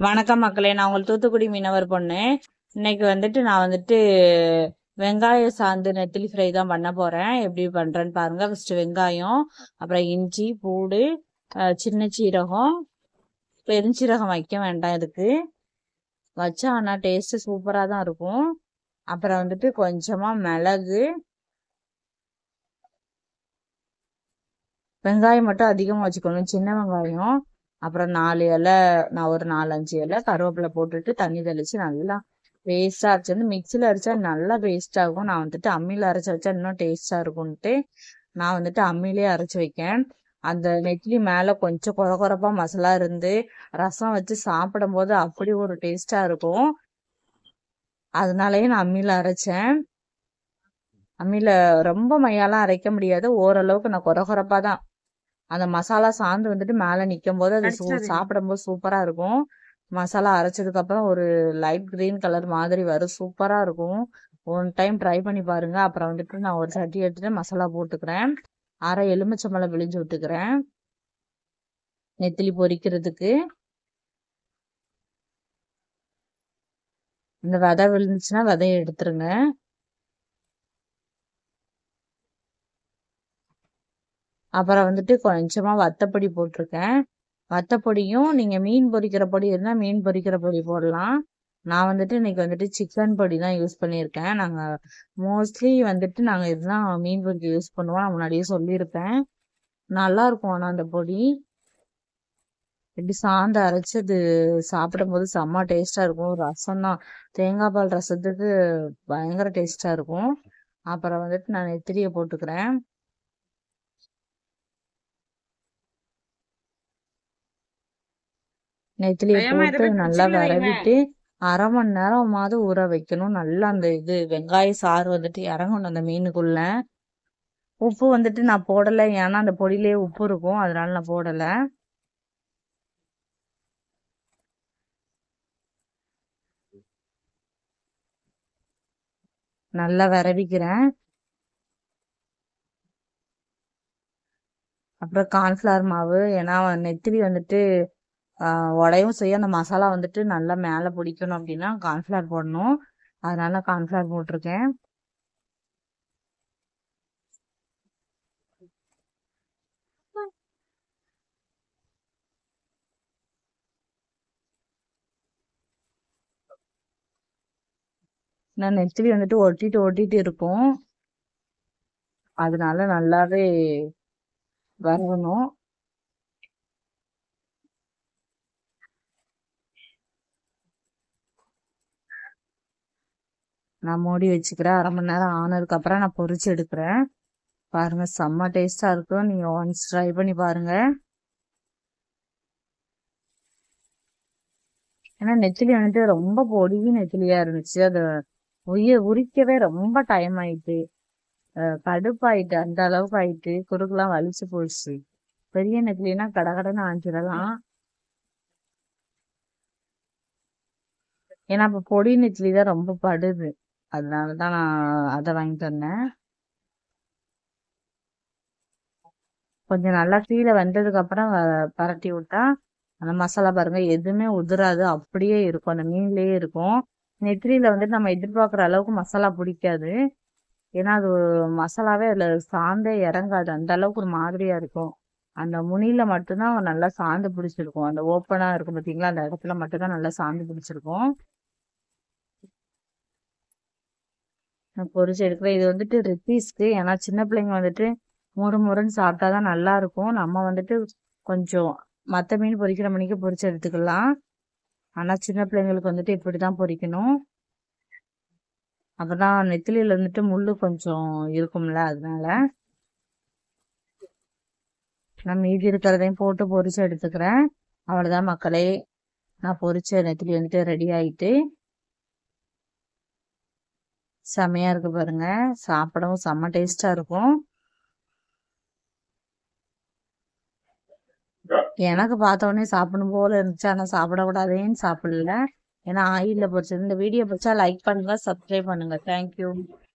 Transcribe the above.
வணக்கம் மக்களே, நான் உங்கள் தூத்துக்குடி மீனவர் பொண்ணு. இன்னைக்கு நான் வெங்காய சாந்து நெத்திலி ஃப்ரை தான் பண்ண போறேன். எப்படி பண்றேன்னு பாருங்க. ஃபர்ஸ்ட் வெங்காயம், அப்புறம் இஞ்சி, பூடு, சின்ன சீரகம், பெருஞ்சீரகம் வைக்க வேண்டாம். இதுக்கு வச்சா ஆனால் டேஸ்ட் சூப்பரா தான் இருக்கும். அப்புறம் கொஞ்சமா மிளகு, வெங்காயம் மட்டும் அதிகமாக வச்சுக்கணும், சின்ன வெங்காயம். அப்புறம் 4 இலை, நான் ஒரு 4-5 இலை கருவேப்பிலை போட்டுட்டு தண்ணி தெளிச்சு நல்லா பேஸ்டா அரைச்சு மிக்சியில் அரைச்சா நல்லா பேஸ்ட் ஆகும். நான் அம்மியில அரைச்சி வச்சா இன்னும் டேஸ்டா இருக்கும்ட்டு நான் அம்மியிலே அரைச்சி வைக்கேன். அந்த நெத்திலி மேல கொஞ்சம் குறை குறைப்பா மசாலா இருந்து ரசம் வச்சு சாப்பிடும் போது அப்படி ஒரு டேஸ்டா இருக்கும். அதனாலயே நான் அம்மியில அரைச்சேன். அம்மியில ரொம்ப மையாலாம் அரைக்க முடியாது, ஓரளவுக்கு நான் குறை குறைப்பா தான். அந்த மசாலா சாந்து மேல நிக்கும் போது அது சாப்பிடும்போது சூப்பரா இருக்கும். மசாலா அரைச்சதுக்கு அப்புறம் ஒரு லைட் கிரீன் கலர் மாதிரி வரும், சூப்பரா இருக்கும். ஒன் டைம் ட்ரை பண்ணி பாருங்க. அப்புறம் நான் ஒரு சட்டி எடுத்துட்டு மசாலா போட்டுக்கிறேன். அரை எலுமிச்சம்பழம் விழிஞ்சு விட்டுக்கிறேன் நெத்திலி பொரிக்கிறதுக்கு. இந்த விதை விழுந்துச்சுன்னா விதையை எடுத்துருங்க. அப்புறம் கொஞ்சமா வத்தப்பொடி போட்டிருக்கேன். வத்தப்பொடியும் நீங்க மீன் பொரிக்கிற பொடி இருந்தா மீன் பொரிக்கிற பொடி போடலாம். நான் இன்னைக்கு சிக்கன் பொடி தான் யூஸ் பண்ணியிருக்கேன். நாங்க மோஸ்ட்லி நாங்க இதுதான் மீன் பொரிக்க யூஸ் பண்ணுவோம். நான் முன்னாடியே சொல்லியிருப்பேன். நல்லா இருக்கும். ஆனா அந்த பொடி எப்படி சாந்து அரைச்சது சாப்பிடும் போது செம்ம டேஸ்டா இருக்கும். ரசம் தான், தேங்காய் பால் ரசத்துக்கு பயங்கர டேஸ்டா இருக்கும். அப்புறம் நான் நெத்திலியை போட்டுக்கிறேன். நெத்திலியை போட்டு நல்லா விரவிட்டு அரை மணி நேரமாவது ஊற வைக்கணும். நல்லா அந்த வெங்காய சாறு இறங்கணும் அந்த மீனுக்குள்ள. உப்பு நான் போடலை, ஏன்னா அந்த பொடியிலே உப்பு இருக்கும், அதனால நான் போடல. நல்லா விரவிக்கிறேன். அப்புறம் கார்ன்ஃபிளவர் மாவு, ஏன்னா நெத்திலி உடையும் செய்ய அந்த மசாலா நல்லா மேலே பிடிக்கணும் அப்படின்னா கார்ன்ஃபிளவர் போடணும். அதனால கார்ன்ஃபிளவர் போட்டிருக்கேன். நான் நெத்திலி ஒட்டிட்டு ஒட்டிட்டு இருக்கும், அதனால நல்லாவே வரணும். நான் மூடி வச்சுக்கிறேன். அரை மணி நேரம் ஆனதுக்கு அப்புறம் நான் பொரிச்சு எடுக்கிறேன். பாருங்க, செம்ம டேஸ்டா இருக்கும். நீங்க ஒன்ஸ் ட்ரை பண்ணி பாருங்க. ஏன்னா நெத்திலி ரொம்ப பொடி நெத்திலியா இருந்துச்சு. அது உரிக்கவே ரொம்ப டைம் ஆயிட்டு, கடுப்பாயிட்டு, அந்த அளவுக்கு ஆயிட்டு, குறுக்கெல்லாம் வலிச்சு போயிடுச்சு. பெரிய நெத்திலினா கடகடன்னு ஆஞ்சிடலாம். ஏன்னா இப்ப பொடி நெத்திலி தான் ரொம்ப படுது, அதனாலதான் நான் அதை வாங்கிட்டு வந்தேன். கொஞ்சம் நல்லா கீழே வெந்ததுக்கு அப்புறம் பரட்டி விட்டா அந்த மசாலா பாருங்க எதுவுமே உதிராது, அப்படியே இருக்கும், அந்த மீன்லயே இருக்கும். நெத்திலியில நம்ம எதிர்பார்க்குற அளவுக்கு மசாலா பிடிக்காது. ஏன்னா அது மசாலாவே அதுல சாந்தே இறங்காது, அந்த அளவுக்கு ஒரு மாதிரியா இருக்கும். அந்த முனியில மட்டும்தான் நல்லா சாந்து பிடிச்சிருக்கும். அந்த ஓப்பனா இருக்கும் பார்த்தீங்களா, அந்த இடத்துல மட்டும்தான் நல்லா சாந்து பிடிச்சிருக்கும். நான் பொரிச்சு எடுக்கிறேன். இது ரிப்பீஸ்க்கு, ஏன்னா சின்ன பிள்ளைங்க முறுமுறுன்னு சாப்பிட்டாதான் நல்லா இருக்கும். நம்ம கொஞ்சம் மற்ற மீன் பொரிக்கிற மணிக்கு பொரிச்சு எடுத்துக்கலாம். ஆனா சின்ன பிள்ளைங்களுக்கு இப்படிதான் பொரிக்கணும். அப்பதான் நெத்திலியில முள்ளு கொஞ்சம் இருக்கும்ல, அதனால நான் மீதி இருக்கிறதையும் போட்டு பொரிச்சு எடுத்துக்கிறேன். அவ்வளவுதான் மக்களே, நான் பொரிச்ச நெத்திலி ரெடி ஆயிட்டு செமையா இருக்கு பாருங்க. சாப்பிடவும் செம்ம டேஸ்டா இருக்கும். எனக்கு பார்த்த உடனே சாப்பிடும் போல இருந்துச்சு, ஆனா சாப்பிடக்கூடாதேன்னு சாப்பிடல. ஏன்னா ஆயில்ல பொரிச்சது. இந்த வீடியோ பிடிச்சா லைக் பண்ணுங்க, சப்ஸ்கிரைப் பண்ணுங்க. தேங்க்யூ.